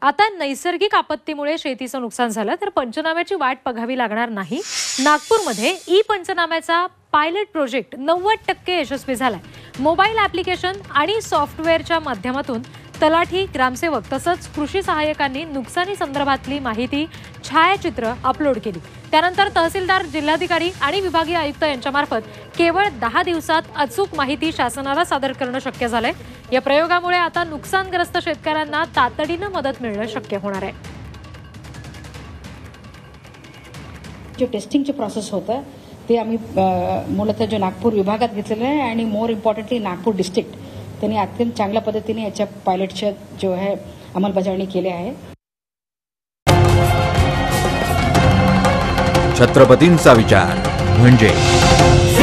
आता नैसर्गिक आपत्तीमुळे शेतीचं नुकसान झालं तर पंचनाम्याची वाट बघावी लागणार नाही। नागपूरमध्ये ई पंचनाम्याचा पायलट प्रोजेक्ट 90% यशस्वी झालाय। मोबाईल ॲप्लिकेशन आणि सॉफ्टवेअरच्या माध्यमातून तलाठी, ग्रामसेवक तसंच कृषी सहाय्यकांनी नुकसानी संदर्भातली माहिती, छायाचित्र अपलोड केली। त्यानंतर तहसीलदार, जिल्हाधिकारी आणि विभागीय आयुक्त यांच्यामार्फत केवळ 10 दिवसात अचूक माहिती शासनाला सादर करणं शक्य झालंय। या प्रयोगामुळे आता नुकसानग्रस्त शेतकऱ्यांना तातडीनं मदत मिळणं शक्य होणार आहे। जो टेस्टिंगचे प्रोसेस होतं ते आम्ही मूलतः जो नागपूर विभागात घेतलेलं आहे आणि मोर इम्पॉर्टंटली नागपूर डिस्ट्रिक्ट त्यांनी अत्यंत चांगल्या पद्धतीने याच्या पायलटच्या जो आहे अंमलबजावणी केली आहे। छत्रपतींचा विचार म्हणजे